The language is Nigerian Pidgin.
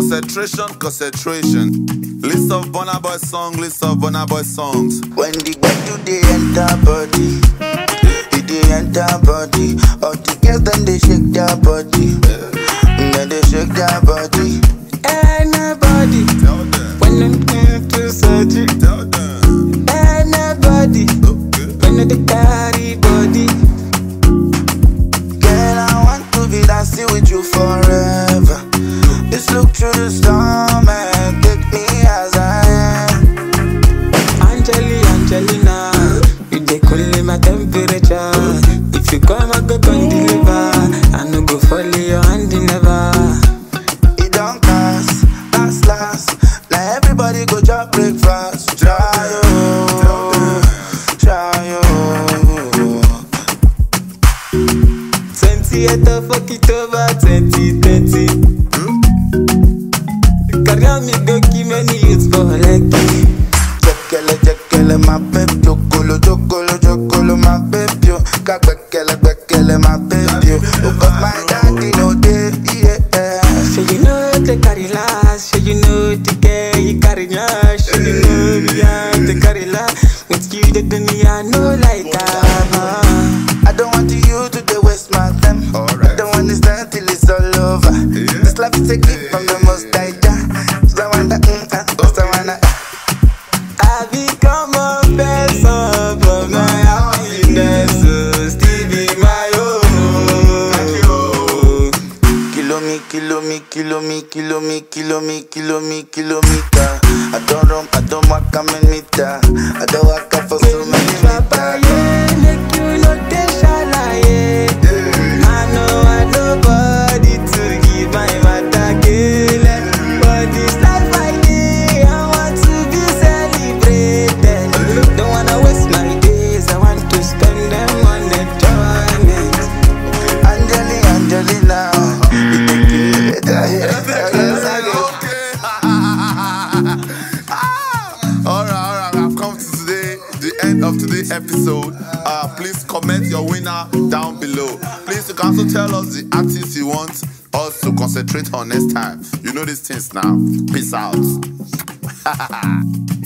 Concentration. List of Burna Boy songs, list of Burna Boy songs. When the Gbedo they enter body, they enter body. All the girls then they shake their body, then they shake their body. Anybody, when I'm going to surgery. Anybody, when they carry body. Girl, I want to be dancing with you forever. Just look through the storm and take me as I am. Angelina, you dey cool my temperature. If you come, I go come deliver. I no go fall in your hand never. It don't pass, last. Now everybody go chop breakfast. Try yo. 28th of October 2020. Carry me go give many youths for lucky. Jakele, my baby, Jokolo, my baby, Jakele, my baby. Oh, but my daddy no day, yeah. So you know the carry last, so you know the care you carry last, so you know the carry last. With you the dunya no like that. I don't want you to waste my time. I don't want to stand till it's all over. This life is a gift from the most high. I become a person for my happiness. Still be my own. Kilometer. I don't run, I don't walk a meter. I don't walk up for so many meters. Make you know they shalaye. I know nobody to give my Jakele. But this life I live, I want to be celebrated. Don't wanna waste my days, I want to spend them on enjoyment. Angelina, you take it Alright, I've come to the end of today's episode. Please comment your winner down below. Please, you can also tell us the artists you want us to concentrate on next time. You know these things now. Peace out.